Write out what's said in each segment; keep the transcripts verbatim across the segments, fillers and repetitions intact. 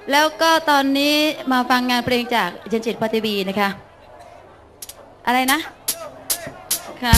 แล้วก็ตอนนี้มาฟังงานเพลงจากเจนจิตพทีวีนะคะอะไรนะค่ะ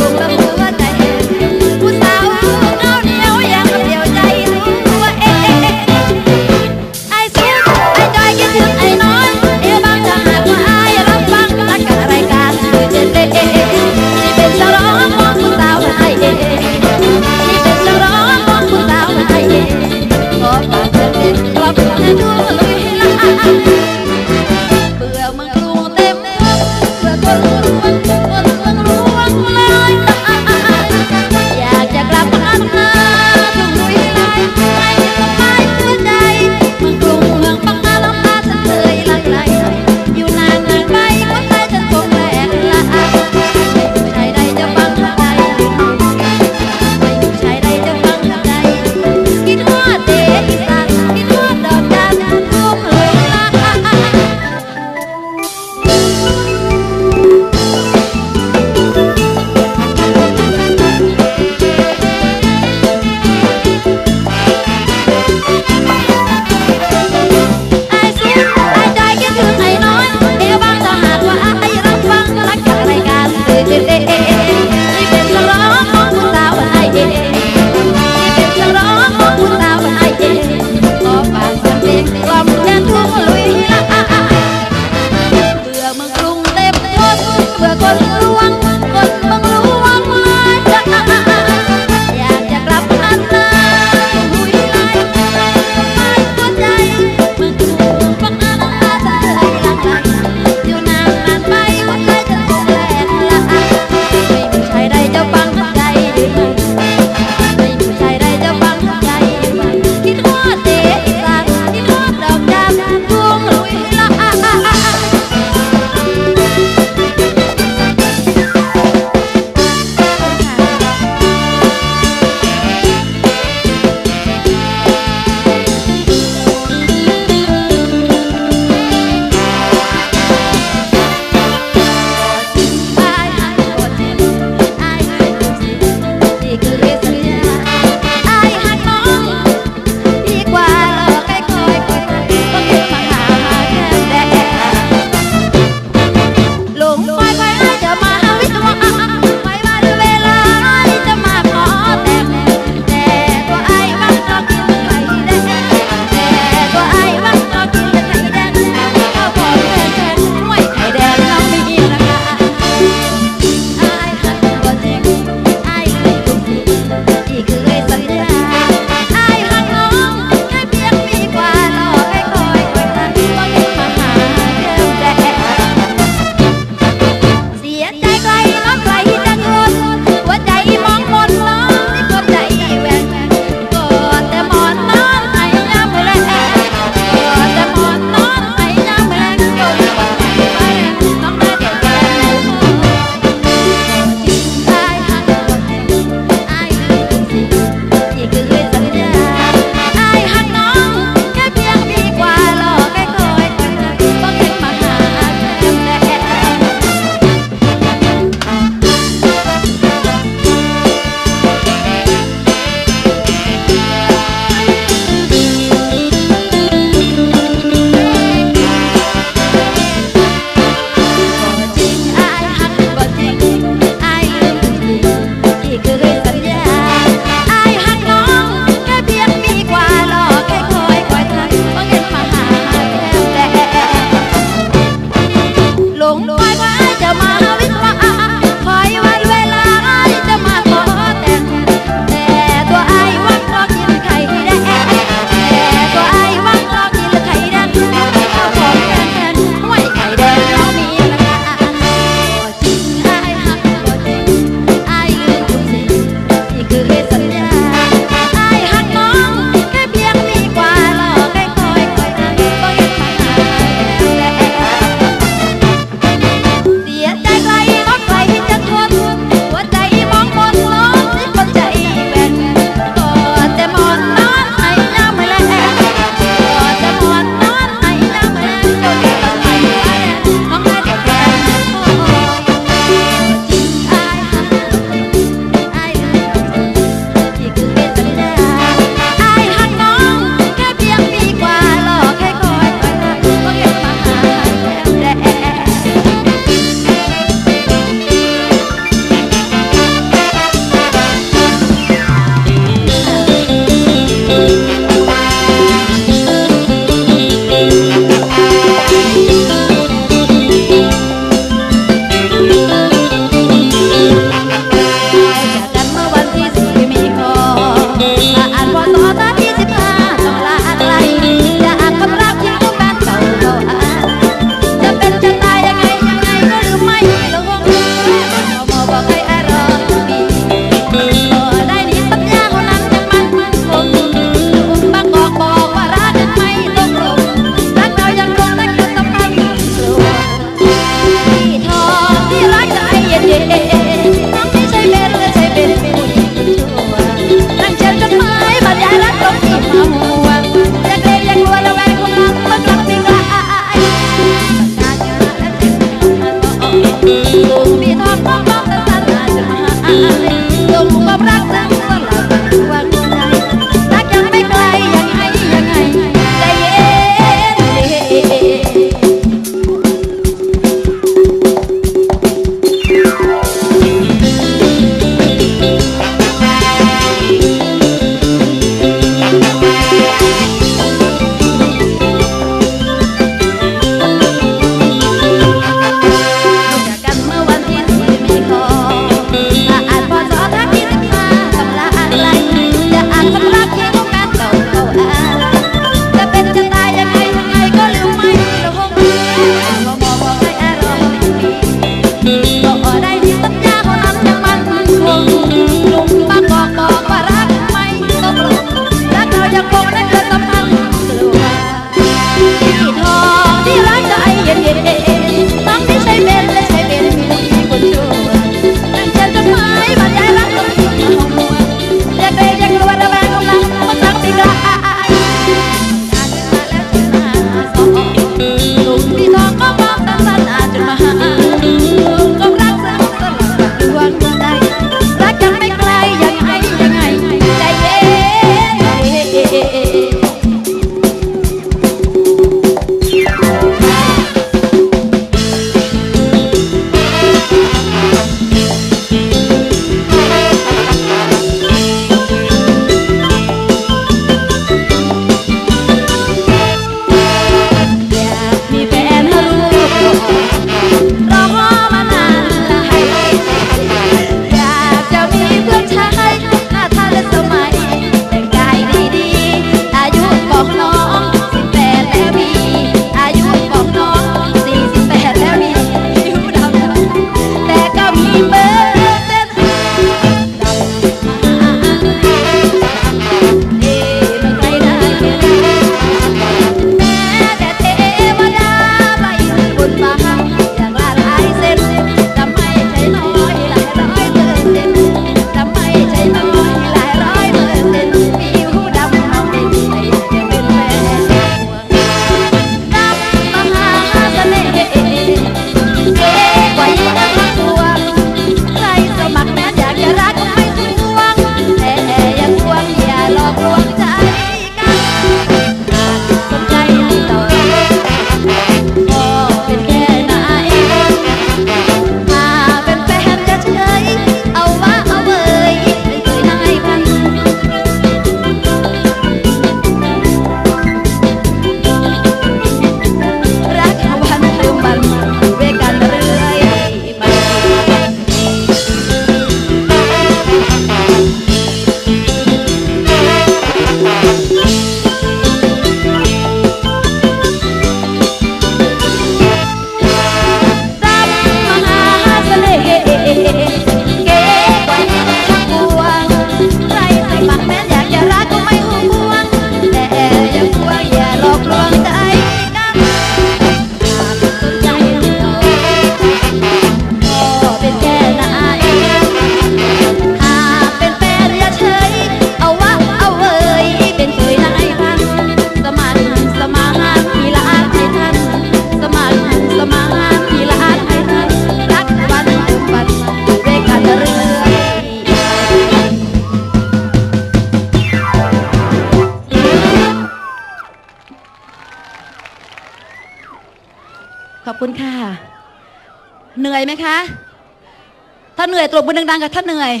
ขอบคุณค่ะเหนื่อยไหมคะถ้าเหนื่อยตบมือดังๆกับถ้าเหนื่อย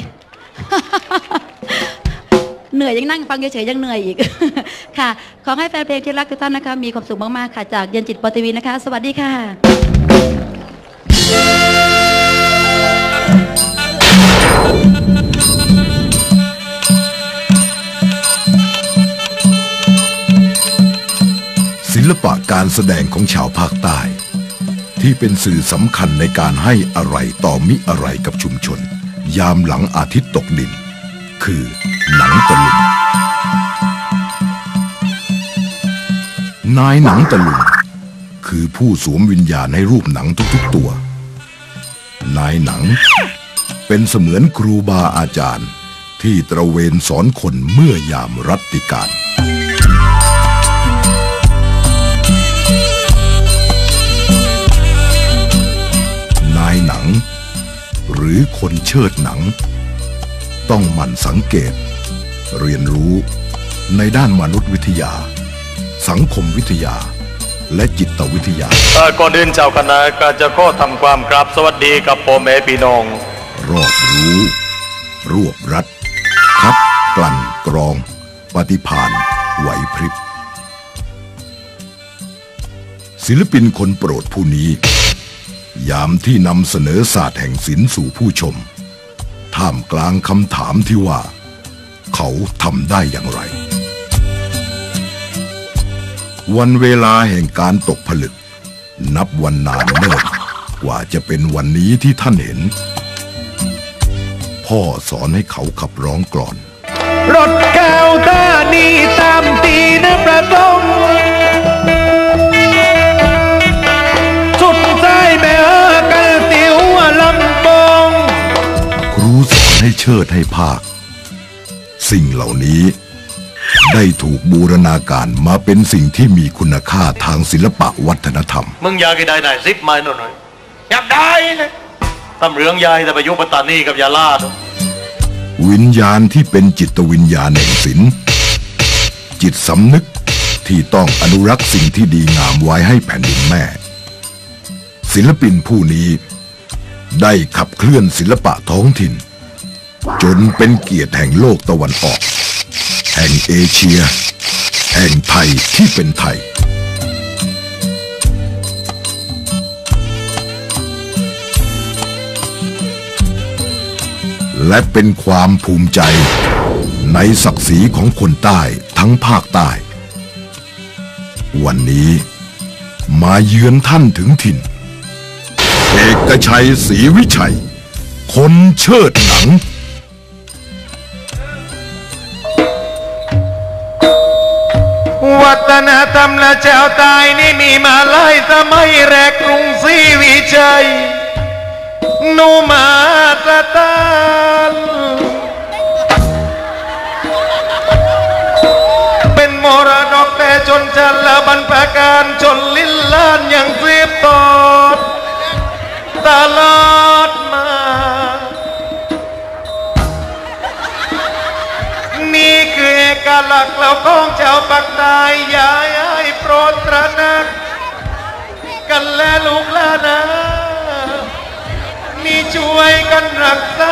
เหนื่อยยังนั่งฟังเฉยๆยังเหนื่อยอีก ค่ะขอให้แฟนเพลงที่รักทุกท่านนะคะมีความสุขมากๆค่ะจากเย็นจิตปอทีวีนะคะสวัสดีค่ะศิลปะการแสดงของชาวภาคใต้ที่เป็นสื่อสำคัญในการให้อะไรต่อมิอะไรกับชุมชนยามหลังอาทิตย์ตกดินคือหนังตะลุงนายหนังตะลุงคือผู้สวมวิญญาณให้รูปหนังทุกๆตัวนายหนังเป็นเสมือนครูบาอาจารย์ที่ตระเวนสอนคนเมื่อยามรัตติการนายหนังหรือคนเชิดหนังต้องหมั่นสังเกตเรียนรู้ในด้านมนุษยวิทยาสังคมวิทยาและจิตวิทยาก่อนอื่นเจ้าคณะก็จะขอทำความกราบสวัสดีกับพ่อแม่พี่น้องรอบรู้รวบรัดคัดกลั่นกรองปฏิภาณไหวพริบศิลปินคนโปรดผู้นี้ยามที่นำเสนอศาสตร์แห่งศิลป์สู่ผู้ชมท่ามกลางคำถามที่ว่าเขาทำได้อย่างไรวันเวลาแห่งการตกผลึกนับวันนานเนิ่นกว่าจะเป็นวันนี้ที่ท่านเห็นพ่อสอนให้เขาขับร้องกลอนรถแก้วตานีตามตีนะประสงค์สุดใจแม่เออกันติวลำบงครูสอนให้เชิดให้ภาคสิ่งเหล่านี้ได้ถูกบูรณาการมาเป็นสิ่งที่มีคุณค่าทางศิลปะวัฒนธรรมมึงอยากได้ไหนซิปไม้หน่อยอยากได้เลยทำเรื่องยายแต่ไปยุปตานีกับยาลาดวิญญาณที่เป็นจิตวิญญาณแห่งศิลป์จิตสำนึกที่ต้องอนุรักษ์สิ่งที่ดีงามไว้ให้แผ่นดินแม่ศิลปินผู้นี้ได้ขับเคลื่อนศิลปะท้องถิ่นจนเป็นเกียรติแห่งโลกตะวันออกแห่งเอเชียแห่งไทยที่เป็นไทยและเป็นความภูมิใจในศักดิ์ศรีของคนใต้ทั้งภาคใต้วันนี้มาเยือนท่านถึงถิ่นเอกชัยศรีวิชัยคนเชิดหนังวัฒนธรรมและชาวใต้นี่มีมาหลายสมัยแรกกรุงศรีวิชัยนูมาตะตานเป็นมรดกแต่จนจันละบรรพการจนลิ้นล้านยังเสียบตอดตลอดมานี่คือเอกลักษณ์เราของเจ้าปักใต้อย่าให้โปรดตระหนักกันและลูกหลานนะนี่ช่วยกันรักษา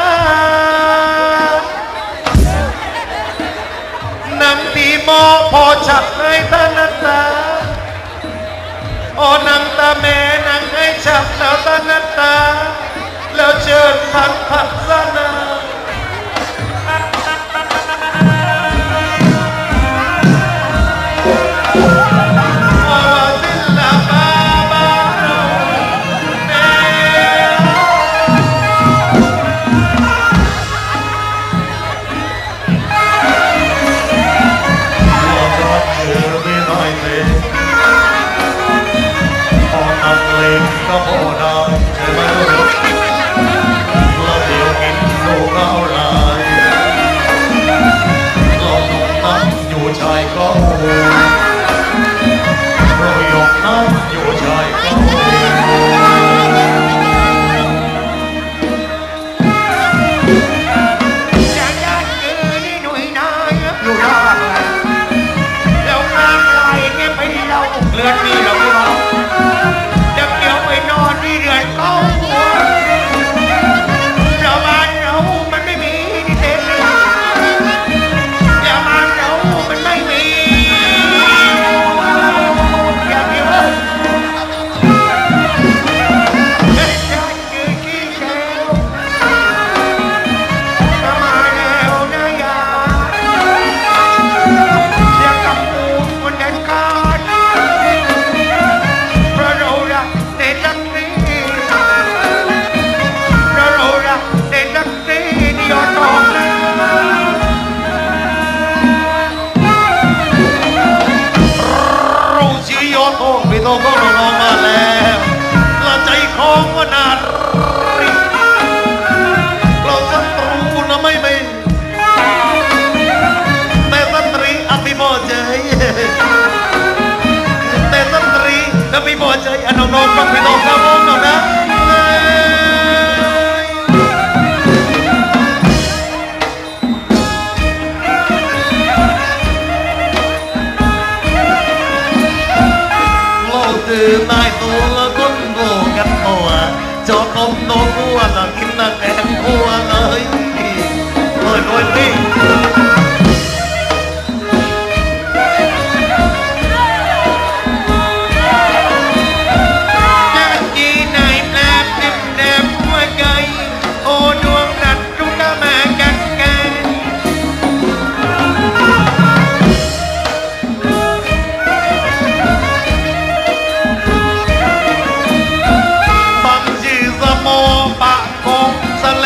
หนังตีหมอพอฉัดให้ตานัตาโอ้หนังตาแม่หนังให้ฉัดแล้วตานัตาแล้วเชิญพันพันสนาก็โหดร้ายใช่ไหมเราเดียวกินสู้เขาลายเราหนุ่มนั้นอยู่ชายเขาเราหยกนั้นอยู่ชายเขาจากญาติคือนี่หนุ่ยนายอยู่ได้แล้วงานลายเงี้ยไปเราเลือดนี่เราไม่รู้ไปนอนที่เรือนเขาชาวบ้านเรามันไม่มีเด็กชาวบ้านเรามันไม่มีอย่างนี้เลยเฮ้ยฉันคือขี้เชลมามาแล้วนะยาเสียงกับปูคนเดินขาดเพราะเรารักจักรีเรารักเด็กจักรีนี่ยอดทองเราชี้ยอดทองพี่ทองก็ลงมาแล้วละใจของว่านารีเราศัตรูนะไม่ไม่แต่สตรีอภิโมใจแต่สตรีอภิโมใจอันน้องๆฟังพี่น้องครับผมนะนะโลกตื่นนายตัวละก้นโลกันตัวจอดมโตกัวละกินนักแอนกัวเลยเฮ้ยโดยนี่แ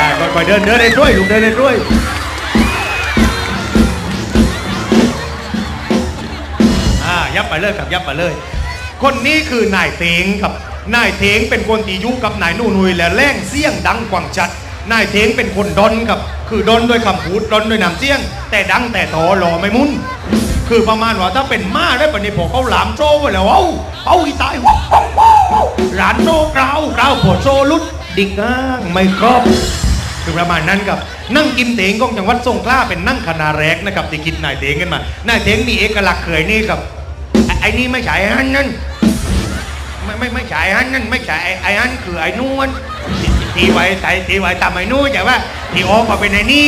ค่อยๆเดินเดินได้ด้วยลูกเดินได้ด้วยอ่ายับไปเลยครับยับไปเลยคนนี้คือนายเถงครับนายเถงเป็นคนที่อยู่กับนายนู่นุยและแรงเสียงดังกว่างชัดนายเถงเป็นคนดอนครับคือดอนด้วยคำพูดดอนด้วยน้ำเสียงแต่ดังแต่ทอหล่อไม่มุนคือประมาณว่าถ้าเป็นม้าได้ปณิพอเขาหลามโซ่ไว้แล้วเอ้าเอาอีตายหลานโซ่กราวกราวปวดโซ่ลุดดิกอ้างไม่ครอบคือประมาณนั้นครับนั่งกินเถงของจังหวัดสงขลาเป็นนั่งคณะแรกนะครับที่กินนายเถงกันมานายเถงมีเอกลักษณ์เคยนี่ครับไอ้นี่ไม่ใช่ฮันนั่นไม่ไม่ไม่ใช่ฮันนั่นไม่ใช่ไอ้ไอ้ฮันคือไอ้นวลทีไว้ใส่ทีไว้ทำไอ้นู้นแต่ว่าที่ออกมาเป็นไอ้นี่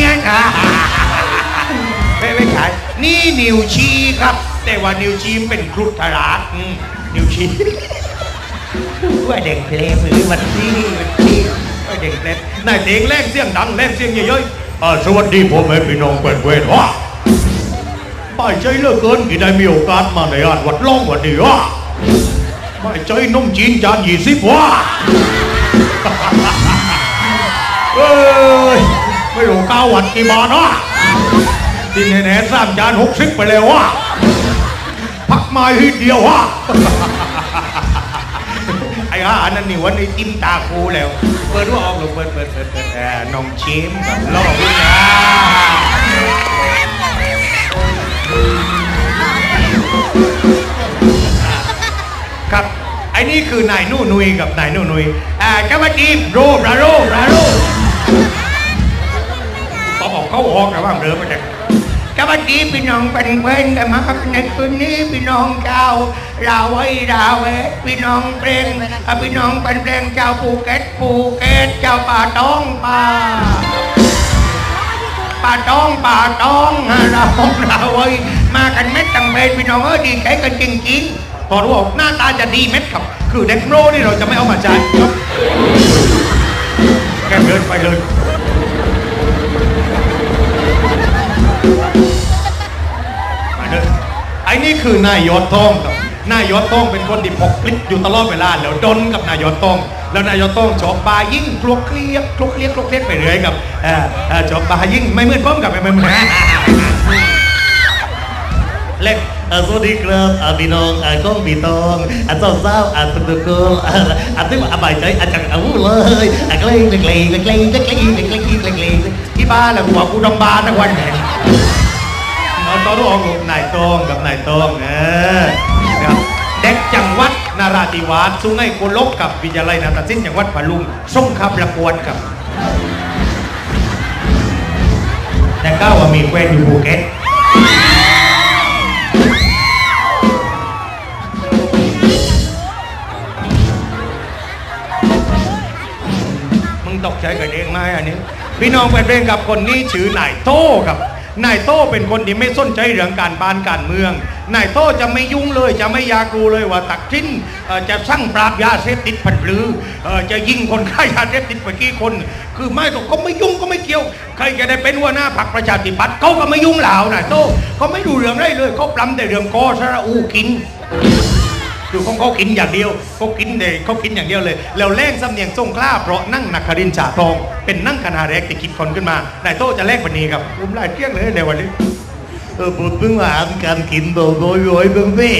ไม่ไม่ใช่นี่นิวชีครับแต่ว่านิวชีเป็นครุฑราชนิวชีว่าเด็กเพลงหรือมันที่มันที่ว่าเด็กเพลงนายเด็กแรงเสียงดังแรงเสียงเยอะๆสวัสดีพ่อแม่พี่น้องเพื่อนเพื่อนว่าไม่ใจเลิกเกินที่ได้มีโอกาสมาในงานวัดล่องวันนี้ว่าไม่ใจนมจีนจานยี่สิบว่าเอ้ยไม่รู้ก้าววัดกี่บาทวะที่แน่ๆสามจานหกสิบไปแล้ววะพักมาทีเดียววะไอ้ห่านั่นนี่วันนี้จิ้มตาคูแล้วเปิดว่าออกหรือเปิดเปิดเปิดเปิดแอบน้องชิมกับล่อวิ่งนะครับไอ้นี่คือนายนู่นุยกับนายนู่นุยอ่าจะมาจีบโรราโรราโรต้องออกเข้าออกนะว่างเดิมไปเลยจะมาจีบพี่น้องเป็นเพื่อนกันมาในคืนนี้พี่น้องเจ้าเราไว้เราเวทพี่น้องเพลงพี่น้องเป็นเพลงเจ้าภูเก็ตภูเก็ตเจ้าป่าต้องป่าป่าต้องป่าต้องเราเราไว้มากันเม็ดตังเบนพี่น้องเออดีใจกันจริงๆพอรู้ว่าหน้าตาจะดีเม็ดครับคือเด็กโรนี่เราจะไม่เอามาใช้แกเดินไปเลยมาเดินไอ้นี่คือนายยอดทองครับนายยอดทองเป็นคนที่พกคลิปอยู่ตลอดเวลาแล้วดนกับนายยอดทองแล้วนายยอดทองชอบบายิ่งคลุกเคลียกคลุกเคลียกคลุกเคลียกไปเรื่อยกับชอบบายิ่งไม่เหมือนผมกับไม่เหมือนเล็กสวัสดีครับพี่น้องก้องพี่ตองเจ้าสาวตุกตุกอันที่ว่าอบายใจอาจารย์เอาเลยเกลี้ยงเกลี้ยงเกลี้ยงเกลี้ยงเกลี้ยงเกลี้ยงเกลี้ยงที่บ้านแหละหัวกูดำบานทั้งวันแหงเราต้องออกลูกนายตองกับนายตองเออเด็กจังหวัดนาราธิวาสสุไหงโกลกกับวิทยาลัยนาฏศิลป์จังหวัดพะลุงส่งขับประกวดกับแต่ก้าวว่ามีแฟนอยู่ภูเก็ตตกใจกันเองไหมอันนี้พี่น้องเป็นเรื่องกับคนนี้ชื่อนายโต้ครับนายโต้เป็นคนที่ไม่สนใจเรื่องการบ้านการเมืองนายโต้จะไม่ยุ่งเลยจะไม่อยากรู้เลยว่าตักทิ้นจะสั่งปราบยาเสพติดผันหรือจะยิงคนฆ่ายาเสพติดไปกี่คนคือไม่ต้องเขาไม่ยุ่งก็ไม่เกี่ยวใครจะได้เป็นหัวหน้าพรรคประชาธิปัตย์เขาก็ไม่ยุ่งเหล่านายโต้เขาไม่ดูเรื่องได้เลยเขาปล้ำแต่เรื่องกอสระอูกินคือเขาเขากินอย่างเดียวเขากินเด็กเขากินอย่างเดียวเลยแล้วแลกสำเนียงทรงกล้าเพราะนั่งนักครินทร์ฉาทองเป็นนั่งคณะแรกที่คิดคนขึ้นมานายโต้จะแลกวันนี้ครับผมไล่เที่ยงเลยในวันนี้เออพูดถึงอาหารการกินโดยโดยโดยเบื้องต้น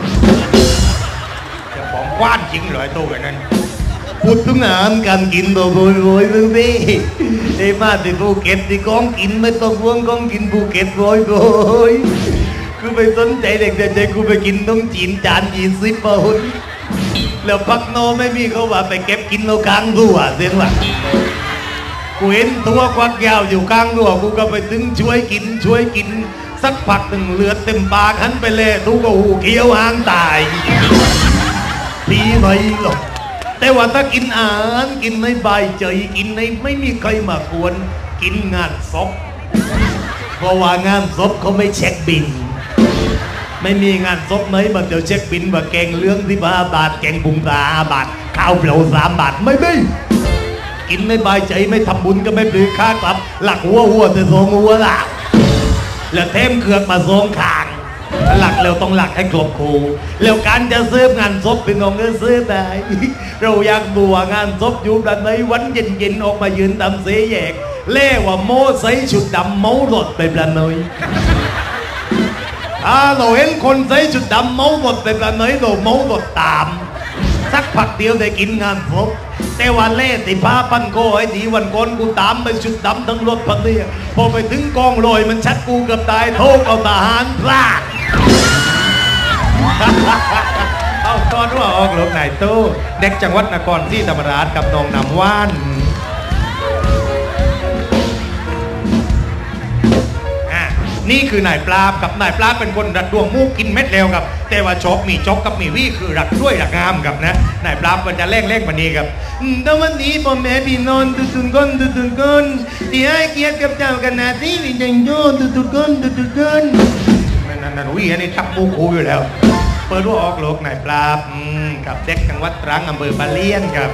จะของกว้านจริงเหรอไอ้โต้กันนั้นพูดถึงอาหารการกินโดยโดยโดยเบื้องต้นไอ้มาที่ภูเก็ตที่ของกินไม่ต้องห่วงของกินภูเก็ตโดยโดยกูไปสนใจเด็กเด็กกูไปกินต้องจีนจานยี่สิบปอนด์แล้วพักโนไม่มีเขาว่าไปเก็บกินเรากลางดัวเสียว่ากูเห็นตัวควักยาวอยู่กลางดัวกูก็ไปถึงช่วยกินช่วยกินสักพักหนึ่งเลือดเต็มปากหันไปเลยทุกหูเคี้ยวหางตายทีไม่หรอกแต่ว่าถ้ากินอาหารกินในใบใจกินในไม่มีใครมากวนกินงานศพเพราะว่างานศพเขาไม่เช็คบินไม่มีงานศพไหนมาเดี๋ยวเช็คบินว่าแกงเรื่องที่บ้าบาทแกงบุงตาบาทข้าวเปล่าสามบาทไม่ไม่กินไม่บายใจไม่ทำบุญก็ไม่ปลือค่ากลับหลักหัวหัวแต่ทรงหัวละแล้วเทมเขือกมาทรงขางหลักเราต้องหลักให้ครบครูแล้วการจะซื้องานศพเป็นของเงินซื้อได้ เราอยากบัวงานศพอยู่ด้านในวันเย็นๆออกมายืนตามเสยแยกเล่ว่าโม่ใส่ชุดดำเมารถไปปลาหน่อยถ้าเราเห็นคนใส่ชุดดำเมารถไปปลาหน่อยเราเมารถตามสักพักเดียวได้กินงานศพแต่วันเล่ติผ้าปันโกไอ้ดีวันก่อนกูตามไปชุดดำทั้งรถพันเนี่ยพอไปถึงกองลอยมันชัดกูเกือบตายโทษเอาทหารพลาด เอาตอนว่าออกหลบไหนตู้เด็กจังหวัดนครศรีธรรมราชกับน้องน้ำว่านนี่คือนายปลาบกับนายปลาเป็นคนรักดวงมูกกินเม็ดเร็วกับแต่ว่าชกมีจกกับมีวี่คือรักด้วยรักงามกับนะนายปลาบมันจะเล่งเล่งวันนี้ครับแต่วันนี้พ่อแม่พี่น้องตุตุนก้นตุตุนก้นที่ให้เกียรติกับเจ้ากันนาที่วิญญาณโยตุตุนก้นตุตุนก้นนั่นนั่นวี่อันนี้ทับมูคูอยู่แล้วเปิดว่าออกโลกนายปลาบกับเด็กจังหวัดตรังอำเภอปะเลียนครับ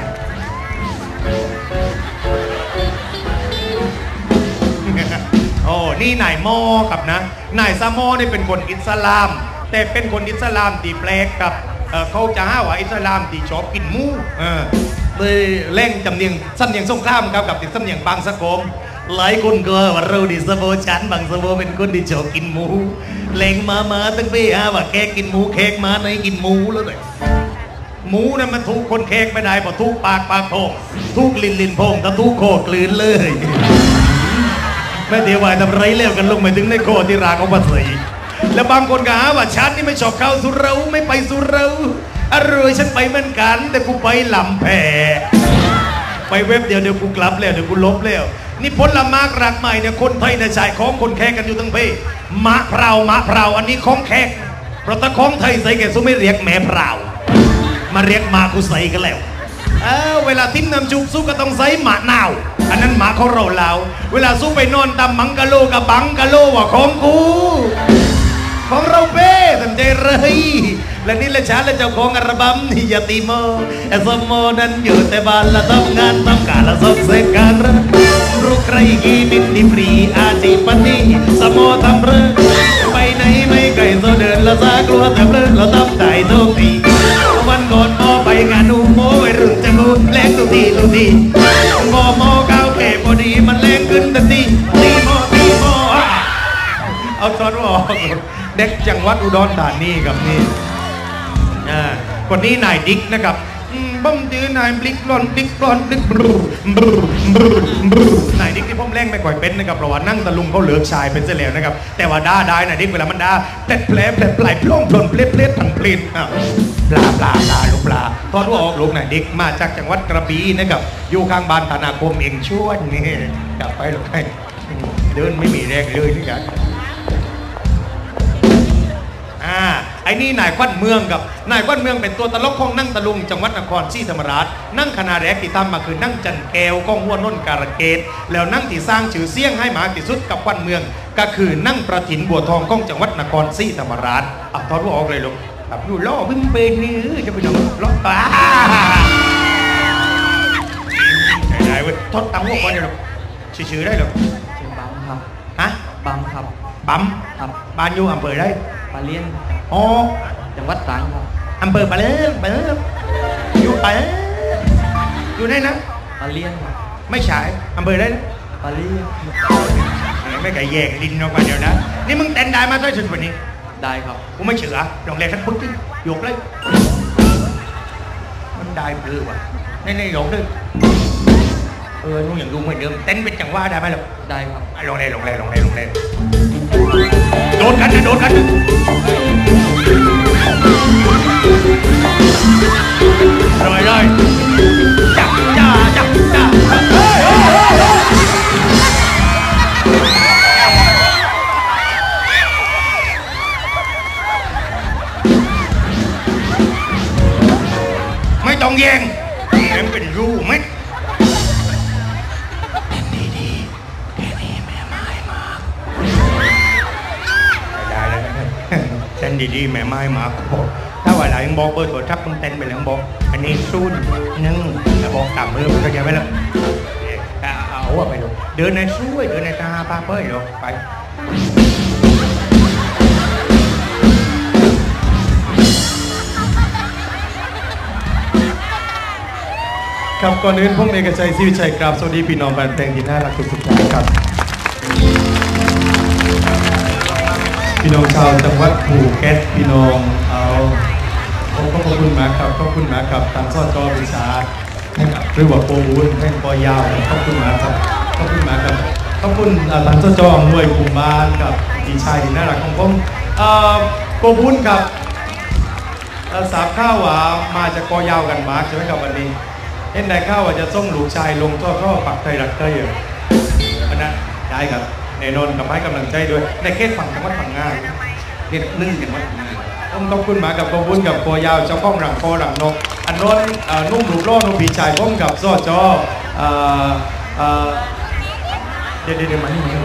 โอ้นี่นายโมครับนะนายซาโมนี่เป็นคนอิสลามแต่เป็นคนอิสลามที่แปลกกับ เ, เขาจะหาว่าอิสลามที่ชอบกินหมูเลยเล่งจำเนียงสำเนียงสงครามครับกับติดสำเนียงบางสะโกมหลายคนก็ว่าเราดิสโบชันบางสะโบเป็นคนที่ชอบกินหมูเล่งมามาตั้งไปหาว่าแขกกินหมูแขกมาในกินหมูแล้วเลยหมูนั่นมันทุกคนแขกไม่ได้พอทุกปากปากโพงทุกลิ้นลิ้นโพงแต่ทุกโคกลืนเลยไม่เดี๋ยววายทำไรเลี้ยวกันลงไปถึงในโคที่รางของภาษีแล้วบางคนก็หาว่าฉันนี่ไม่ชอบเข้าสุเราไม่ไปสุเราอร่อยฉันไปเหมือนกันแต่กูไปลำแพไปเว็บเดียวเดี๋ยวกูกลับแล้วเดี๋ยวกูลบแล้วนี่ผลไม้รักใหม่เนี่ยคนไทยในชายของคนแขกกันอยู่ทั้งเพมะพร้าวมะพร้าวอันนี้ของแขกเพราะถ้าของไทยใส่แกสู้ไม่เรียกแม่พร้าวมาเรียกมากูใส่กันแล้วเออเวลาทิ้มน้ำจุกสู้ก็ต้องใส่หมะนาวอันนั้นหมาของเราแล้วเวลาสู้ไปนอนตามมังกะโลกับบังกะโลว่าของกูของเราเป้ตั้งใจเลยและนี่และฉันและเจ้าของอัลบั้มนี่ยาติโมเอสโมนั้นอยู่แต่บ้านละทำงานทำการละสอบเสร็จการรู้ใครกี่บินดิปรีอาชีพนี้สโมทำเรื่องไปไหนไม่ไกลโซเดินละซากลัวแต่เลิกละต้องใจโชคดีวันก่อนมอไปงานดูโมไอรุ่นจะงูแรงตุทีตุทีมอมอก้าวแก่พอดีมันแรงขึ้นทันทีตีโมตีโมเอาตอนว่าเด็กจังหวัดอุดรธานีกับนี่อ่าคนนี้นายดิ๊กนะครับบ้มจื้อนายบลิกบลอนบลิกบลอนบลิกบลูบลูบลูบลูนายดิ๊กที่ผมแรงไม่ค่อยเป็นนะครับเพราะว่านั่งตะลุงเขาเหลือกชายเป็นเสียแล้วนะครับแต่ว่าด่าได้นายดิ๊กเวลามันด่าเพล็ดเพล็ดเพล็ดปลายพล่องพลนเพล็ดเพล็ดผันเพลินปลาปลาปลาลูกปลาทอดว่าออกลูกนายดิ๊กมาจากจังหวัดกระบี่นะครับอยู่ข้างบ้านธนาคมเองช่วยนี่กลับไปลูกให้เดินไม่มีแรงเลยนี่กันอ่าไอ้นี่นายควันเมืองกับนายควันเมืองเป็นตัวตลกของนั่งตะลุงจังหวัดนครศรีธรรมราชนั่งคณะแรกที่ทำมาคือนั่งจันแก้วก้องหัวนนการเกตแล้วนั่งที่สร้างชื่อเสียงให้มากที่สุดกับควันเมืองก็คือนั่งประถินบัวทองของจังหวัดนครศรีธรรมราชอ่ะทอดว่าออกเลยลูกแบบอยู่ล่อบึ้มเป็นนี่จะไปน้องล่อป้าได้เว้ยทอดตังหัวก่อนเลยลูกชื่อได้หรอชื่อบัมครับฮะบัมครับบัมครับบ้านอยู่อำเภอได้ปาเลียนอ๋อจังหวัดตรังครับอำเภอปาเลียนปาเลียนอยู่ปาอยู่ไหนนะปาเลียนไม่ใช่อำเภอได้ปาเลียนไม่ไก่แยกดินออกมาเดี๋ยวนะนี่มึงเต้นได้มาด้วยชุดวันนี้ได้ครับกูไม่เชื่อลองเล่นสักปุ๊บยกเลยมันได้ปลื้มว่ะในในหลงด้วยเออนุ่งอย่างดูเหมือนเดิมเต้นเป็นจังหวะได้ไหมล่ะได้ครับลองเล่นลองเล่นลองเล่นลองเล่นโดนกันนะโดนกันเลยเลยจับจ้าจับจ้าไม่ต้องแย่งแอมเป็นรูไหมเต้นดีๆแม่ไม้มาบอกถ้าว่าหลายบอกเบอร์โทรศัพท์ต้องเต้นไปแล้วบอกอันนี้ซูนนึ่งแล้วบอกตามมือมันก็จะไปแล้วเอาไปเลยเดินในช่วยเดินในตาป้าเป้ยหรอกไปครับก่อนอื่นผมเอกชัยศรีวิชัยครับสวัสดีพี่น้องแฟนเพลงที่น่ารักทุกๆท่านครับพี่น้องชาวจังหวัดภูเก็ตพี่น้องเอาผมขอบคุณมากครับขอบคุณมากครับทางสอจอวิชาให้กับหรือว่าโปรวุ้นให้ปอยาวขอบคุณมากครับขอบคุณมากครับขอบคุณทางสอจออำนวยกลุ่มบ้านกับพี่ชายที่น่ารักของผมโปรวุ้นครับสาบข้าวว่ามาจากกอยาวกันมากใช่ไหมครับวันนี้เห็นได้ข้าวว่าจะส่งลูกชายลงท่อข้อปักไทยรักได้อยู่อันนั้นได้ครับแน่นอนกับให้กำลังใจด้วยในเขตฝั่งจังหวัดพังงาเขตนึ่งจังหวัดพังงาต้องขอบคุณมากับกบุญกับกอยาวเจ้าข้องหลังคอหลังนกอันนนนุ่มหลุดล่อนุ่มผีชายพ้องกับซ้อจอเดี๋ยวเดี๋ยวมานี่มา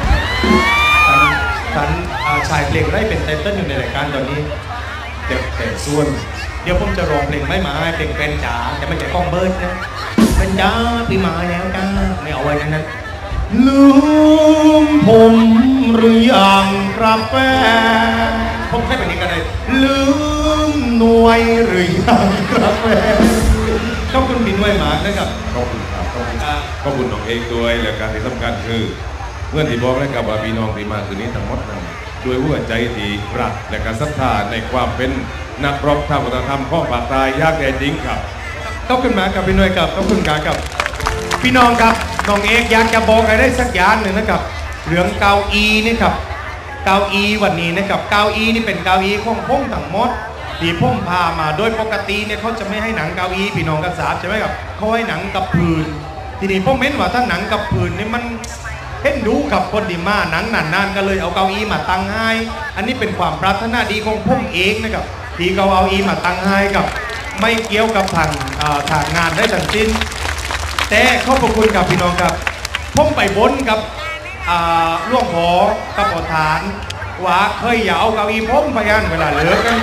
สันชายเพลงได้เป็นไตเติ้ลอยู่ในรายการตอนนี้แต่แต่ส่วนเดี๋ยวผมจะร้องเพลงไม่มาให้เพลงเป็นจ๋าแต่ไม่ใช่กล้องเบิร์ดนะเป็นจ๋าปีมาแล้วจ้าไม่เอาไว้นั้นนั้นลืมผมหรือยังครับแฟนผมแค่แบบนี้ก็ได้ลืมหน่วยหรือยังครับแฟนขอบคุณบินไว้หมานะครับขอบคุณครับขอบคุณขอบคุณน้องเอกด้วยและการที่สำคัญคือเพื่อนที่บอกนะครับว่าพี่น้องที่มาคืนนี้ทั้งหมดนั้นด้วยหัวใจที่รักและการศรัทธาในความเป็นนักรบทางวัฒนธรรมของภาคใต้ยากแท้จริงครับขอบคุณมากกับพี่น้อยกับขอบคุณกากับพี่น้องครับน้องเอกอยากจะบอกอะไรได้สักอย่างหนึ่งนะครับเรื่องเก้าอี้นี่ครับเก้าอี้วันนี้นะครับเก้าอี้นี่เป็นเก้าอี้ของพงทั้งหมดที่พงพามาโดยปกติเนี่ยเขาจะไม่ให้หนังเก้าอี้พี่น้องกันสาบใช่ไหมครับเขาให้หนังกับพื้นทีนี้พงเม้นว่าถ้าหนังกับพื้นนี่มันเห็นดูกับคนดีมาหนังนานๆก็เลยเอาเก้าอี้มาตั้งให้อันนี้เป็นความปรารถนาดีของพงเองนะครับที่เขาเอาอีมาตั้งให้กับไม่เกี่ยวกับทางทางงานได้ทั้งสิ้นแต่ขอบคุณกับพี่น้องครับผมไปบนกับล่วงหอกับขอทานว่าเคยอย่าเอาเก้าอี้ผมไปกันเวลาเหลือกัน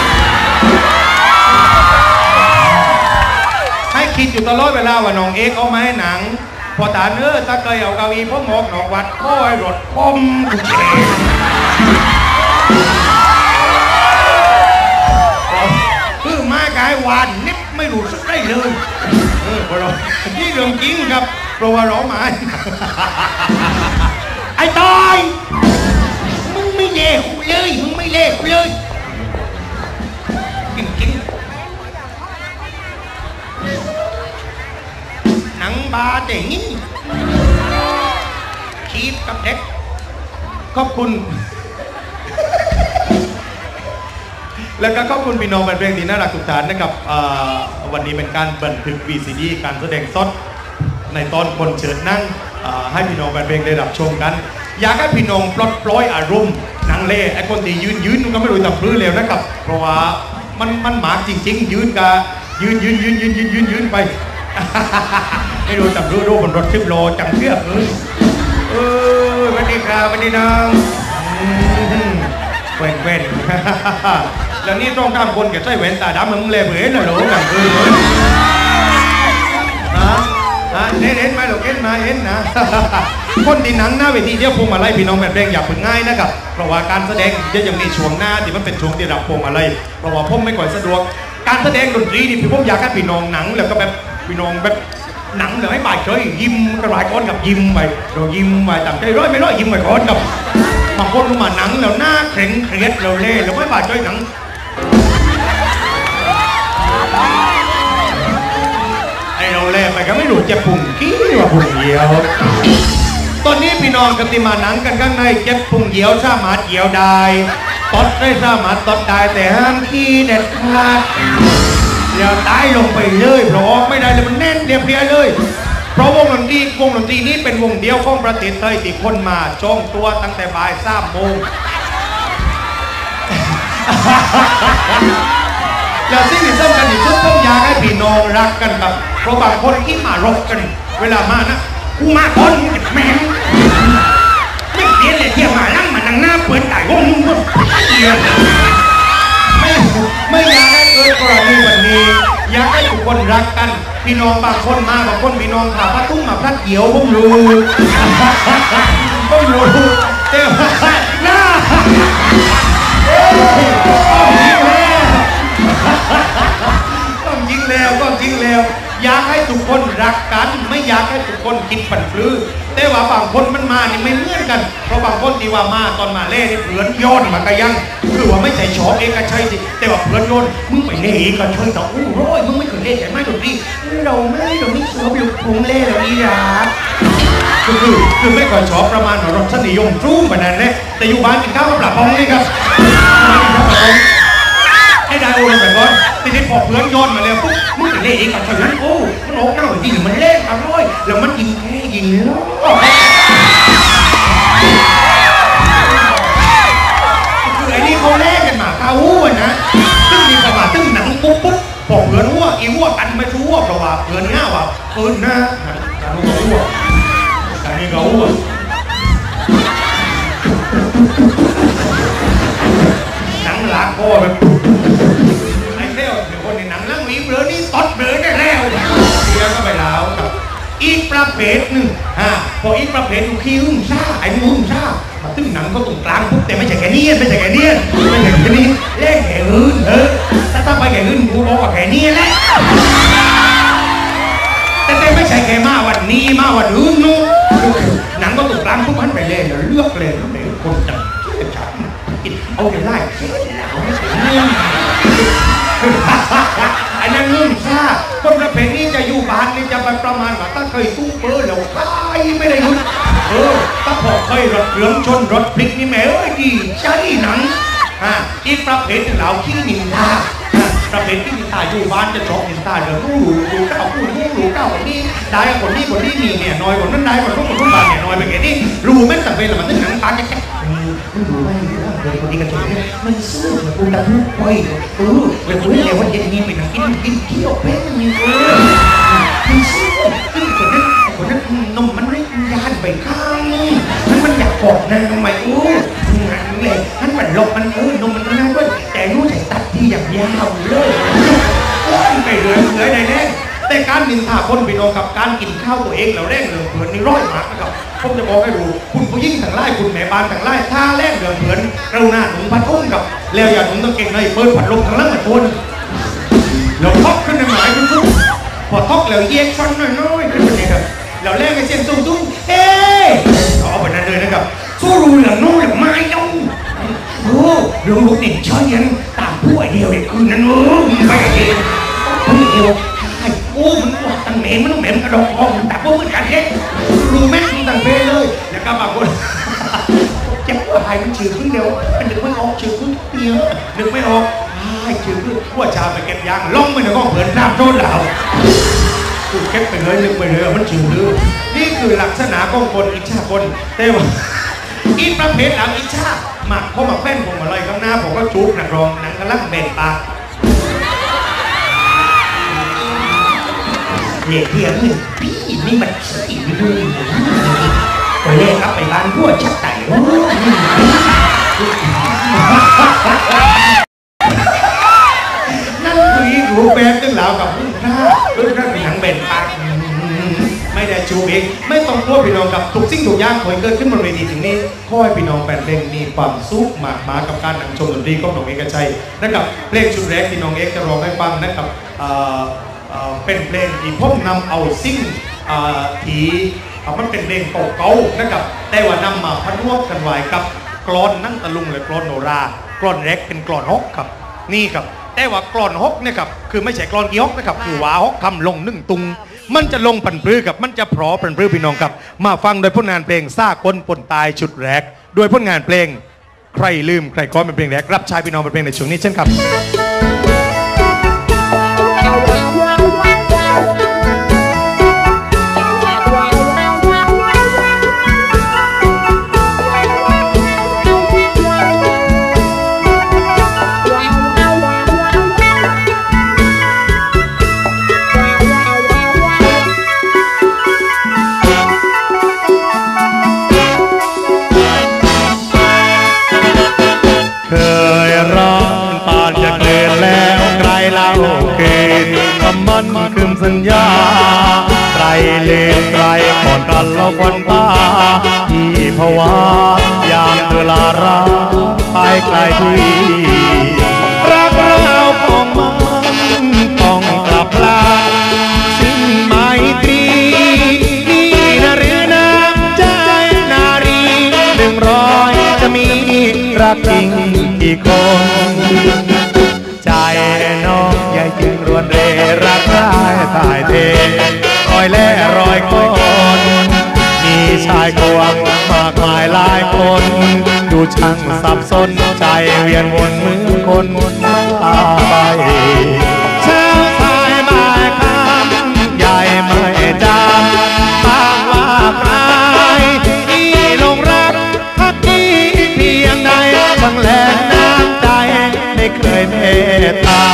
ให้คิดอยู่ตลอดเวลาว่าน้องเอกเอามาให้หนังพอทานเออถ้าเคยเอาเก้าอี้ผมออกนอกวัดก็ให้รถผมถูกเองคือมากายวานนิดไม่รู้สึกได้เลยเออพอเรานี่เรื่องจริงครับเพราะว่าเรามาไอ้ตายมึงไม่เล่กูเลยมึงไม่เล่กูเลยจริงจริงหนังบาเจ๋งคีบกับเด็กขอบคุณแล้วก็ขอบคุณพี่น้องแฟนเพลงที่น่ารักทุกท่านนะครับวันนี้เป็นการบันทึก วี ซี ดี การแสดงสดในตอนคนเชิญนั่งให้พี่น้องแฟนเพลงได้รับชมกันอยากให้พี่น้องปลดปล่อยอารมณ์นังเล่ไอ้คนที่ยืนยืนก็ไม่รู้ทำพื้นเร็วนะครับเพราะว่ามันมันหมากจริงๆยืนกะยืนยืนยืนยืนยืนยืนยืนไปไม่รู้ทำพื้นรู้บนรถชิบโลจังเชื่อเลยเออวันนี้ครับวันนี้น้องเว้นเว้นแล้วนี่ต้องการคนแก่ใช้แว่นตาดำมึงเล่เบื่อเลยหรอกันคือนะนะเห็นเห็นไหมหรอเห็นมาเห็นนะคนที่หนังหน้าเวทีเดียวพวงมาลัยพี่น้องแบบแดงอย่าพึ่งง่ายนะครับเพราะว่าการแสดงจะยังมีช่วงหน้าที่มันเป็นช่วงที่รับพวงมาลัยเพราะว่าผมไม่ค่อยสะดวกการแสดงดนตรีนี่พี่ผมอยากให้พี่น้องหนังแล้วก็แบบพี่น้องแบบหนังเลยให้บ่ายเฉยยิ้มกระไรก้อนกับยิ้มไปเรายิ้มไปต่างใจร้อยไม่ร้อยยิ้มไปก้อนกับบางคนมาหนังแล้วหน้าเคร่งเครียดเราเล่เราไม่บ่ายเฉยหนังไอเราเล่ไปก็ไม่รู้จะปุ่งกี้ว่าปุ่งเหี่ยวตอนนี้พี่น้องกันที่มาหนังกันข้างในเจ็บปุ่งเหี่ยวสามารถเหี่ยวได้ตดได้สามารถตดได้แต่ห้ามขี้เด็ดขาดเดี๋ยวตายลงไปเลยเพราะไม่ได้เลยมันแน่นเดียวเพียเลยเพราะวงดนตรีวงดนตรีนี้เป็นวงเดียวของประเทศไทยที่คนมาจองตัวตั้งแต่บ่ายสามโมงแล้วสิ่งที่สำคัญที่สุดผมอยากให้พี่น้องรักกันแบบเพราะบางคนที่มารบกันเวลามานะกูมาคนแม่งไม่เปลี่ยนเลยเที่ยวมาลั่งมานั่งหน้าเปิดไก่วงมึงก็เดียวไม่ไม่อยากให้เกิดกรณีแบบนี้อยากให้ทุกคนรักกันพี่น้องบางคนมาบางคนพี่น้องขาพัดตุ้งมาพลัดเกี่ยวผมรู้ผมรู้เจ้าหน้าต้องยิงแล้วต้องยิงแล้วอยากให้ทุกคิดฝันฟื้นแต่ว่าบางคนมันมานี่ไม่เหมือนกันเพราะบางคนที่ว่ามาตอนมาเล่นี่เพื่อนย้อนมากระยังคือว่าไม่ใช่ชอบเอกชัยสิแต่ว่าเพื่อนย้อนมึงไปเล่เอกชัยแต่อู้ร้อยมึงไม่เคยเล่ใช่ไหมดนตรีเราไม่เราไม่ชอบอยู่คงเล่เราอีรักคือคือคือไม่ค่อยชอบประมาณว่ารสนิยมจู้แบบนั้นแหละแต่อยู่บ้านกินข้าวกับปลาพองนี่ครับให้ได้โอ้ยแต่ก่อนทีนี้พอเพื่อนย้อนมาแล้วปุ๊บมึงไปเล่เอกชัยนั้นโอ้มันออกหน้าจริงมันเล่อร่อยแล้วมันยิงแค่ยิงเนาะคือไอ้นี่เขาแลกกันมาข้าวหัวนะตึ้งมีประมาณตึ้งหนังปุ๊บปุ๊บพอเพื่อนหัวอีหัวกันไม่ชัวเพราะว่าเพื่อนง่าว่าเพื่อนนะการหัวหัวการนี้เขาหัวหนังหลักพ่อแบบไอ้เท้าเดี๋ยวคนในหนังเรื่องนี้เบลอนี่ตดเบลอได้แล้วเดี๋ยวก็ไปแล้วครับอีกประเภทหนึ่งฮะพออีกประเภทดูขี้หึ่งซ่าไอ้หึ่งซ่ามาตึ้งหนังเขาตรงกลางปุ๊บแต่ไม่ใช่แกเนียนไม่ใช่แกเนียนไม่ใช่แกเนียนเล่นแกหึ่งเออถ้าตั้งไปแกหึ่งกูบอกว่าแกเนียนแหละแต่แต่ไม่ใช่แกมาวันนี้มาวันอื่นนู้หนังก็ตรงกลางปุ๊บมันไปเล่นแล้วเลือกเลยแล้วไหนคนจังเชื่อฉันเอาไปไล่เชื่อแล้วไม่ใช่เรื่องอันนั้นเรื่องซ่าคนประเภทนี้จะอยู่บ้านนี่จะไปประมาณว่าถ้าเคยตู้เบอร์แล้วใครไม่ได้ยุ่งเออถ้าพอเคยรถเหลืองชนรถพลิกนี่แม่เอ้ยดีใจหนังอ่ะอีกประเภทหนึ่งเราขี้นินทาประเภทที่นินทาอยู่บ้านจะชอบนินทาเดี๋ยวรู้รู้รู้เก้าพูดรู้รู้เก้าคนนี้ได้คนนี้คนนี้มีเนี่ยน้อยคนนั้นได้คนนู้นคนนู้นบางเนี่ยน้อยไปแค่นี้รู้ไม่จำเป็นหรอกมันต้องหนังปานแค่มันรู้ไหมเดี๋ยวคนนี้กันจริงเนี่ยมันสู้เหมือนกูตะลุกไปเออเวลาคนนี้เดี๋ยววันเย็นนี้ไปนั่งกินกินเที่ยวเป๊ะมันมีเออมันสู้ซึ่งคนนั้นคนนั้นนมมันไม่ยานไปข้างมันมันอยากกอดนางทำไมโอ้งานเลยนั่นมันหลบมันเออนมมันก็นั่งด้วยแต่รู้ใจตัดที่อย่างยาวเลยว้นไปเรื่อยเรื่อยได้แน่แต่การนินทาคนพี่น้องกับการกินข้าวตัวเองเราแรงเหลือเผือนนี่ร้อยมากนะครับผมจะบอกให้ดูคุณผู้หญิงทั้งไล่คุณแม่บ้านทั้งไล่ถ้าแรงเหลือเผือนเราหน้าหนุ่มพัดอุ้มกับแล้วอย่าหนุ่มต้องเก่งในเปิดผัดลมทั้งล่างเหมือนคนเราท็อกขึ้นในหมายคุณผู้พอท็อกแล้วเย็นฟันน้อยๆขึ้นไปเลยครับเราแรงให้เส้นตุ้งตุ้งเฮ้เอาไปนั่นเลยนะครับสู้รู้เหลืองโน่เหลืองไม้เนาะโอ้เรื่องลูกเด็กช่วยยันตามผู้ไอเดียวเด็กคืนนั้นเออไม่ไอเดียวผู้เดียวไอ้โอ้มันว่าตั้งเหม็นมันต้องเหม็นกระดองคอมันแต่พวกมันกันเด็กรู้แม่มันตั้งเป้เลยแล้วก็บางคนเจ็บว่าไอ้มันชื่อขึ้นเดียวมันนึกไม่ออกชื่อขึ้นเดียวนึกไม่ออกไอ้ชื่อขึ้นว่าชาไปเก็บยางล่องไปแล้วก็เผินน้ำโดนเหล่ากูเก็บไปเลยนึกไปเลยมันชื่อลือนี่คือลักษณะของคนอิจฉาคนแต่ว่าอีประเภทหลังอิจฉาหมักเขามาแป้นผมมาเลยข้างหน้าผมก็จุกนักร้องหนังกระลังเบนปากเด็กเพียงหนึ่งพี่นี่มันขี้ลืมไปเล่นครับไปบ้านพวกชักไต่นั่นคืออีรูปแบบตึ้งเหล่ากับพุ่งท่ารุ่นท่าเป็นหนังเบนปากไม่ได้จูบเองไม่ต้องกลัวพี่น้องกับทุกสิ่งทุกอย่างคอยเกิดขึ้นบนเวทีถึงนี้ขอให้พี่น้องแฟนเพลงมีความสุขมากมากับการนั่งชมดนตรีของน้องเอกชัยนะครับเพลงชุดแรกที่น้องเอกจะร้องให้ฟังนะครับเป็นเพลงที่ผมนำเอาสิ่งที่มันเป็นเพลงเก่าๆนะครับแต่ว่านำมาพันวกกันไว้กับกลอนนั่งตะลุงและกลอนโนรากลอนแรกเป็นกลอนฮกครับนี่ครับแต่ว่ากลอนฮกเนี่ยครับคือไม่ใช่กลอนกี่ฮกนะครับคือว่าฮกคำลงนึ่งตุงมันจะลงปันปลื้อกับมันจะพร้อปันปลื้อพี่น้องครับมาฟังโดยผลงานเพลงซ่าคนปนตายชุดแรกโดยผลงานเพลงใครลืมใครก้อนเป็นเพลงแรกรับใช้พี่น้องเป็นเพลงในช่วงนี้เช่นครับมันคืนสัญญาไตรเลนไตรก่อนกันแล้วควันตาที่ภาวะยามเธอลาราไปไกลที่รักเราคงมันต้องกลับลาสิ้นไมตรีนี่นรักจริงกี่คนใจน้องใหญ่จึงรวนเรรักร้ายตายเทรอยแล่รอยก้นมีชายควงมากมายหลายคนดูช่างสับสนใจเวียนวนเหมือนคนตายเช้าสายบ่ายค่ำใหญ่ไม่จำตามว่าใครที่ลงรักพักที่เพียงใดทั้งแรงน้ำใจไม่เคยเมตตา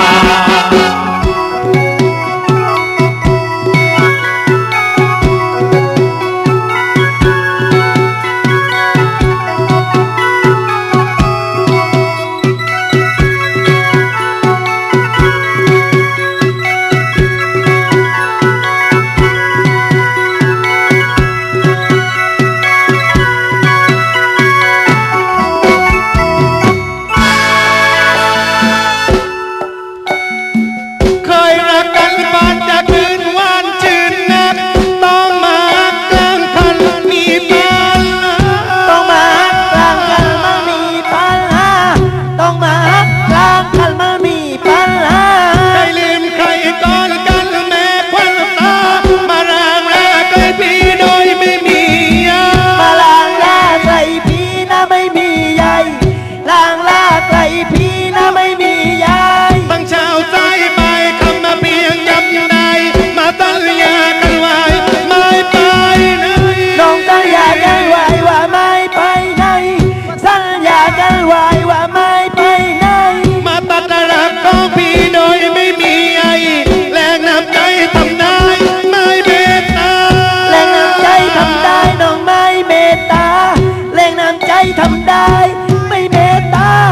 ทำได้ไม่เมตตา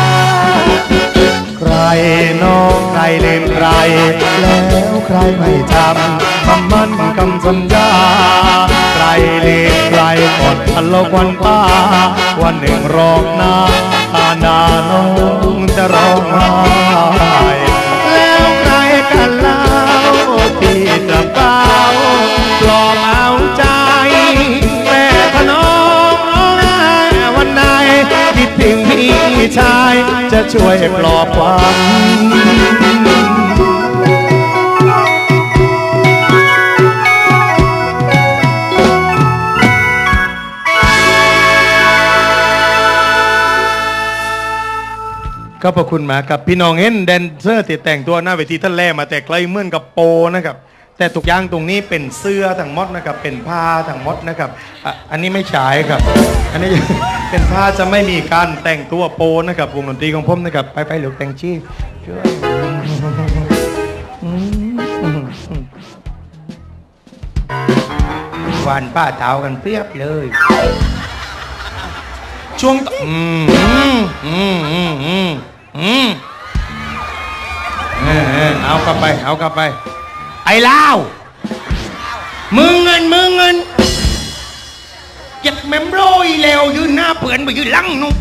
ใครน้องใครลืมใครแล้วใครไม่จำคำมั่นคำสัญญาใครลืมใครกอดทะเลาะวันป้าวันหนึ่งร้องหน้าตาดาน้องจะร้องไห้แล้วใครกันเล่าที่จะเฝ้าปลอบเอาใจแต่ถนอมวันไหนคิดถึงพี่ชายจะช่วยปลอบความขอบพระคุณมากครับพี่น้องเห็นแดนเซอร์ที่แต่งตัวหน้าเวทีท่านแล่มาแต่ไกลเหมือนกับโปนะครับแต่ทุกอย่างตรงนี้เป็นเสื้อทั้งหมดนะครับเป็นผ้าทั้งหมดนะครับอ่ะอันนี้ไม่ใช่ครับอันนี้ เป็นผ้าจะไม่มีการแต่งตัวโปนะครับวงดนตรีของผมนะครับไปไปหรือแต่งชี้ช่วยหวานป้าเท้ากันเปรียบเลยช่วงอืมอืมอืมอืมอืมเอากลับไปเอากลับไปไอ้ลาวมึงเงินมึงเงินเจ็ดเมมโรยแล้วยืนหน้าเปื่อนไปยืนลังนุ่ง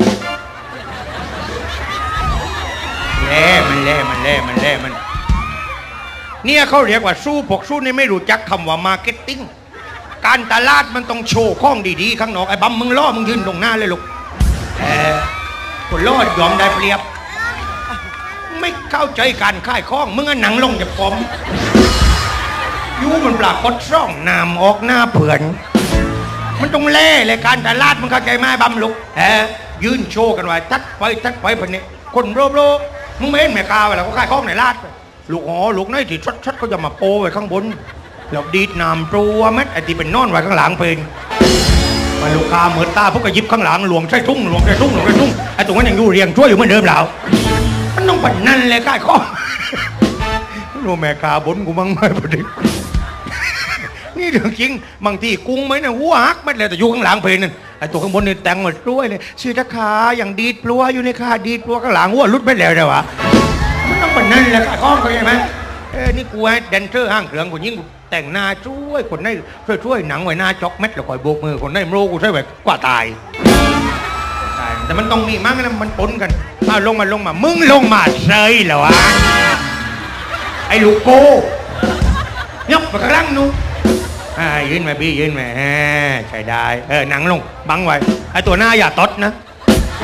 เล่มันเล่มันเล่มันเล่มันเนี่ยเขาเรียกว่าสู้พวกสู้นี่ไม่รู้จักคำว่ามาร์เก็ตติ้งการตลาดมันต้องโชว์ข้องดีๆข้างนอกไอ้บัมมึงล่อมึงยืนตรงหน้าเลยลูกเออคนล่อยอมได้เปรียบไม่เข้าใจการค่ายข้องมึงอ่ะหนังลงจากผมยูมันปลากดซ่องนามออกหน้าเผื่อนมันต้องเล่เลยการตลาดมึงเข้าใจไหมบัมลูกเออยืนโชว์กันไว้ทัดไปทัดไปพันนี้คนโรบโรมึงไม่เห็นแม่กาเวลาเขาค่ายข้องในลาดลูกอ๋อลูกน้อยที่ชัดชัดเขาจะมาโปไว้ข้างบนแล้วดีดน้ำตัวเม็ดไอ้ที่เป็นนอนไว้ข้างหลังเป็นมาลูกค้าเหมือนตาพวกก็ยิบข้างหลังหลวงใช้ทุ่งหลวงใช้ทุ่งหลวงใช้ทุ่งไอ้ตรงนั้นยังอยู่เรียงช่วยอยู่เหมือนเดิมแล้วมันต้องปัดนั่นเลยค่ายข้อรู้แม่กาบนกูมั่งไม่พอดีนี่เรื่องจริงบางทีกุ้งไหมเนี่ยหัวหักไม่เลยแต่อยู่ข้างหลังเพลนั่นไอ้ตัวข้างบนนี่แต่งมาด้วยเลยชื่อตะขาอย่างดีดปลัวอยู่ในขาดีดปลัวข้างหลังหัวรุดไม่แล้วเลยวะมันต้องปัดนั่นเลยค่ายข้อเขาใช่ไหมเออนี่กูให้แดนเซอร์ห้างเครื่องกูยิ่งแต่งหน้าช่วยคนได้ช่วยช่วยหนังไว้หน้าจ็อกเม็ดแล้วคอยโบกมือคนได้โมโรกูช่วยแบบกว่าตายแต่มันต้องมีมั้งนะมันปนกันมาลงมาลงมามึงลงมาเซยเหรอวะไอ้ลูกโก้ยกไปข้างล่างนู้นอ่ายืนมาพี่ยืนมาใช่ได้เออหนังลงบังไว้ไอ้ตัวหน้าอย่าตดนะ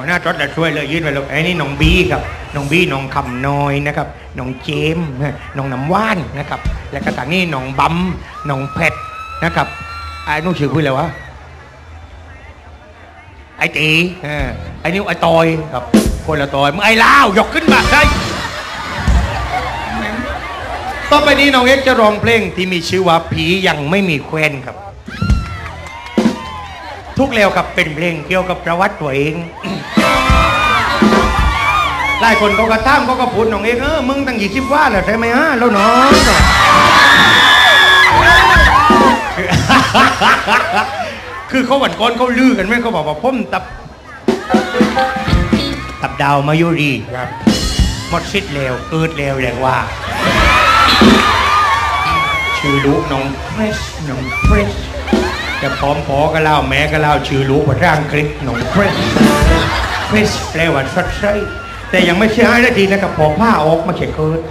หน้ารถแล้วช่วยเลยยื่นไปเลยไอ้นี่น้องบีครับน้องบีน้องคำน้อยนะครับน้องเจมส์น้องน้ำว่านนะครับแล้วก็ต่างนี่น้องบัมน้องเพชรนะครับไอ้นู่นชื่อพูดเลยวะไอ้ตีเออไอ้นี่ไอ้ตอยครับคนละตอยมึงไอ้ลาวยกขึ้นมาได้ต่อไปนี้น้องเอ็กซ์จะร้องเพลงที่มีชื่อว่าผียังไม่มีแควนครับทุกแล้วครับเป็นเพลงเกี่ยวกับประวัติตัวเอง หลายคนเขาก็ถามเขาก็พูดน้องเอ็กซ์เออมึงตั้งยี่สิบว่าแล้วใช่ไหมฮะแล้วน้อง คือเขาหวั่นก้อนเขาลือกันไหมเขาบอกว่าพ่มตับตับดาวมายุรีครับหมดสิทธิ์แล้วเกิดแล้วแรงว่าชื่อลูกน้องเฟรชน้องเฟรชจะพร้อมพอก็เล่าแม่ก็เล่าชื่อลูกว่าร่างคลิกน้องเฟรชเฟรชแปลว่าสดใสแต่ยังไม่ใช่ให้ได้ดีนะครับพอผ้าออกมาเขียนเกิด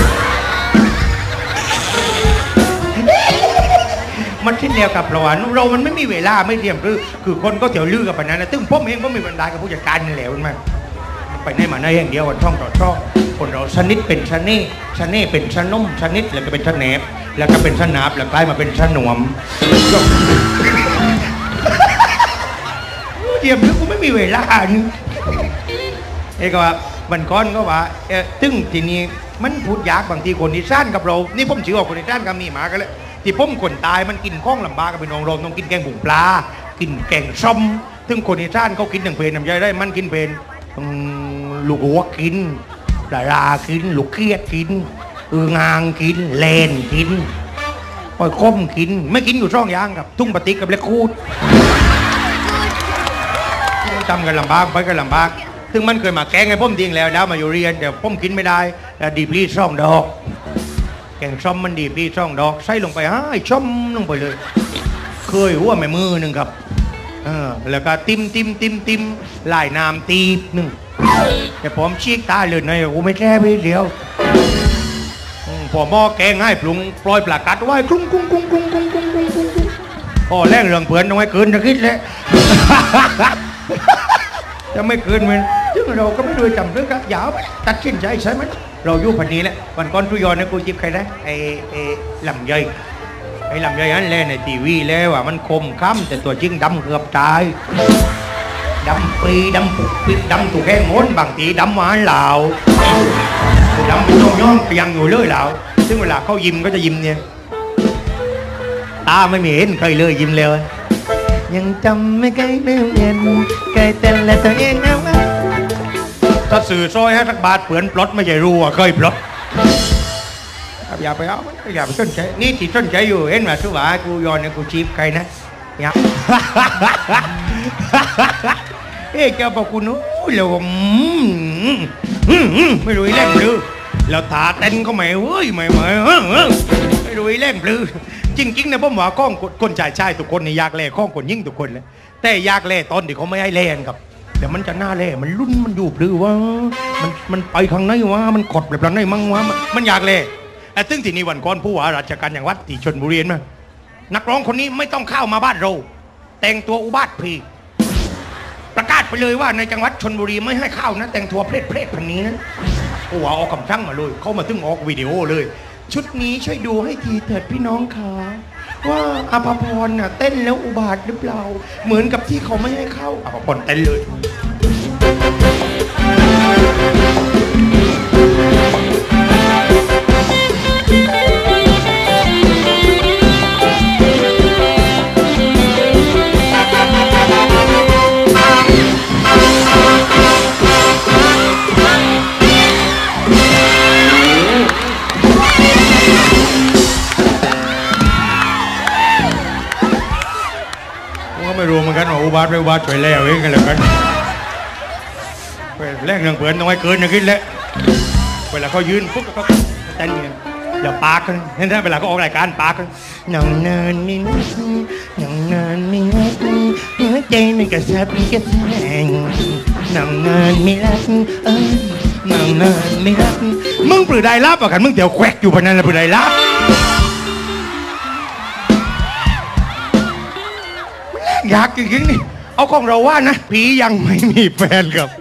มันทิ้งเดียวกับเราเรามันไม่มีเวลาไม่เตรียมคือคือคนก็เถียวลือกับปนั้นนะตึ้งผมเองผมมีบรรดากับผู้จัดการนี่แหละมันไปในมาในอย่างเดียวช่องต่อช่องคนเราชนิดเป็นชนิดชนิดเป็นชนุ่มชนิดแล้วก็เป็นชแนบแล้วก็เป็นชนาบแล้วกลายมาเป็นชนวมเตรียมคือกูไม่มีเวลานี่เอกว่าวันก่อนก็ว่าเออตึ้งทีนี้มันพูดยากบางทีคนที่สั้นกับเรานี่ผมถือว่าคนที่สั้นกับนี่มากันเลยที่ผมคนตายมันกินข้องลำบากกับพี่น้องเราต้องกินแกงบุ๋งปลากินแกงส้มถึงคนที่สั้นเขากินหนึ่งเพลน้ำใจได้มันกินเพลลูกหัวกินปลาลากินลูกเคียดกินอืองางกินเลนกินปล่อยก้มกินไม่กินอยู่ช่องยางกับทุ่งปฏิกกับเล็กคูดจำกันลำบากไปกันลำบากซึ่งมันเคยมาแกงไอ้พ่มทิ้งแล้วดาวมาอยู่เรียนแต่พ่มกินไม่ได้แล้วดีพลีช่องดอกแกงส้มมันดีพลีช่องดอกใส่ลงไปให้ช่อมลงไปเลยเคยหัวแม่มือหนึ่งครับเออแล้วก็ติ้มติ้มติ้มติ้มลายน้ำตีหนึ่งแต่ผมชี้ตาเลยนะกูไม่แก้ไปเดียวพอหม้อแกงให้ปรุงปล่อยปลากัดไว้กุ้งกุ้งกุ้งกุ้งกุ้งกุ้งกุ้งกุ้งพอแรงเรื่องเผื่อนต้องให้เกินจะคิดเลยจะไม่เกินมันซึ่งเราก็ไม่ด้วยจำเรื่องกับยาวตัดสินใจใช่ไหมเราอยู่พันนี้แหละวันก่อนทุยอนนะกูจิบใครนะไอ้ไอ้ลำไยไอ้ลำไยนั่นแหละในทีวีแล้วว่ามันคมค้ำแต่ตัวจริงดำเกือบตายดำปีดำปุกปีดำถูกแค่งนบางทีดำหวานเหล่าดำเป็นย่องย่องยังอยู่เลยเหล่าซึ่งเวลาเขายิ้มก็จะยิ้มเนี่ยตาไม่มีเห็นใครเลยยิ้มเลยยังจำไม่เคยลืมเย็นเคยเต้นและตัวเองเอาไว้ถ้าสื่อซอยให้สักบาทเปลือนปลดไม่ใช่รู้ว่าเคยปลดอย่าไปเอาอย่าไปสนใจนี่ที่สนใจอยู่เห็นว่าสุวากูยอนเนี่ยกูจีบใครนะอย่าเอ๊ะแกบอกกูนู้เราไม่รู้เล่นหรือเราถาเต้นก็ไม่เว้ยไม่ไม่ไม่รู้เล่นหรือจริงๆนะผมว่าข้องคนชายชายทุกคนนี่อยากเล่ข้องคนยิ่งทุกคนเลยแต่อยากเล่ตอนที่เขาไม่ให้เล่นครับเดี๋ยวมันจะหน้าเล่มันรุ่นมันอยู่หรือว่ามันมันไปข้างในว่ามันกดแบบนั้นได้มั้งว่ามันอยากเล่ไอ้ตึ้งที่นี่วันก่อนผู้ว่าราชการอย่างวัดที่ชลบุรีนะนักร้องคนนี้ไม่ต้องเข้ามาบ้านเราแต่งตัวอุบาทพีประกาศไปเลยว่าในจังหวัดชลบุรีไม่ให้เข้านะแต่งตัวเพลดเพลดพันนี้นะผู้ว่าออกคำสั่งมาเลยเขามาตึ้งออกวิดีโอเลยชุดนี้ช่วยดูให้ทีเถิดพี่น้องค่ะว่าอภพรน่ะเต้นแล้วอุบาทหรือเปล่าเหมือนกับที่เขาไม่ให้เข้าอภพรเต้นเลยไม่รู้เหมือนกันว่าอุบาทไม่อุบาทช่วยแล้วเองกันแล้วกันแรกเรื่องเผื่อนต้องให้เกินอย่างนี้แหละเวลาเขายืนปุ๊บก็เต้นอย่างอย่าปากกันเห็นไหมเวลาเขาออกรายการปากกันหนังนานนี่หนังนานนี่หัวใจมันกระซับกระแทงหนังนานไม่รักเออหนังนานไม่รักมึงปลื้ได้รับอ่ะกันมึงเดี๋ยวแควกอยู่พนันแล้วปลื้ได้รับอยากจริงๆนี่เอาของเราว่านะผียังไม่มีแฟนครับ